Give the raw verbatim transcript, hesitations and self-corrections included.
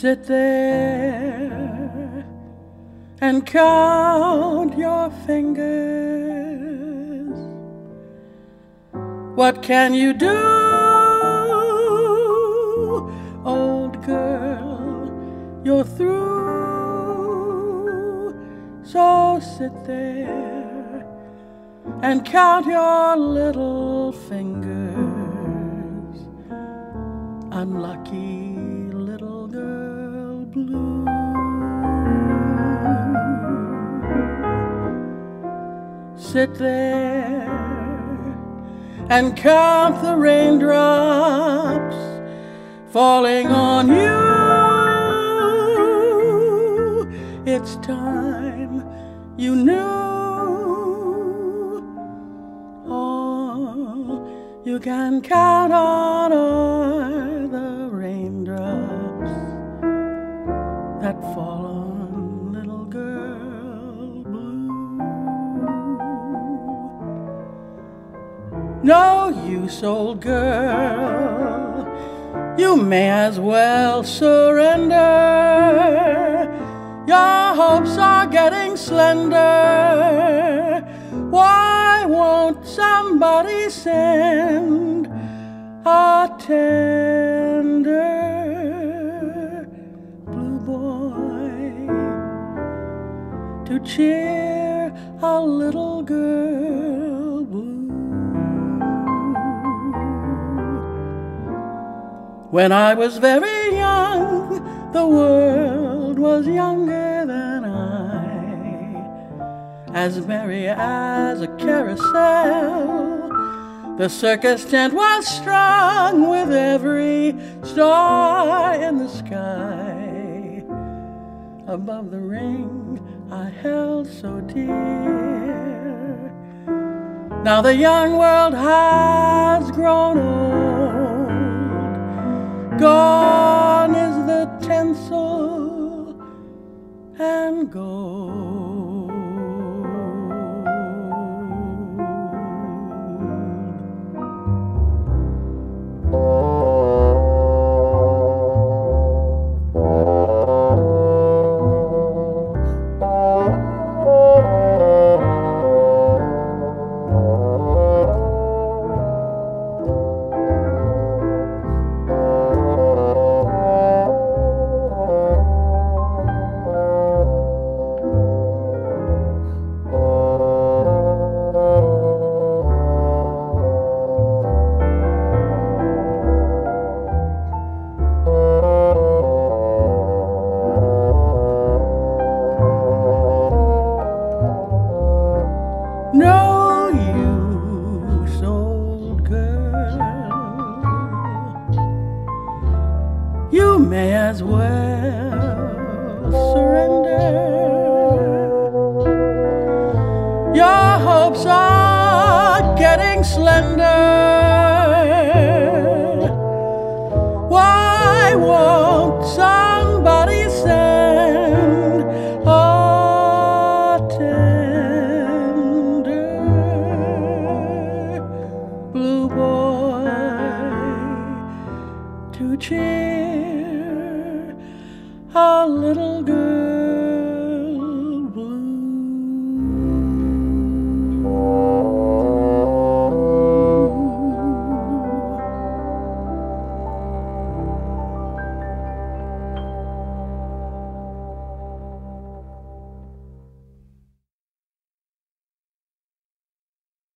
Sit there and count your fingers. What can you do, old girl? You're through. So sit there and count your little fingers. Unlucky little girl blue. Sit there and count the raindrops falling on you. It's time you knew. All you can count on are the raindrops that fall on little girl blue. No use, old girl, you may as well surrender. Your hopes are getting slender. Why won't somebody send a tender blue boy to cheer a little girl blue? When I was very young, the world was younger than I, as merry as a carousel. The circus tent was strung with every star in the sky. Above the ring I held so dear. Now the young world has grown old. Gone is the tinsel and gold. No use, old girl, you may as well surrender. Your hopes are getting slender. Why won't somebody send a tender blue boy to cheer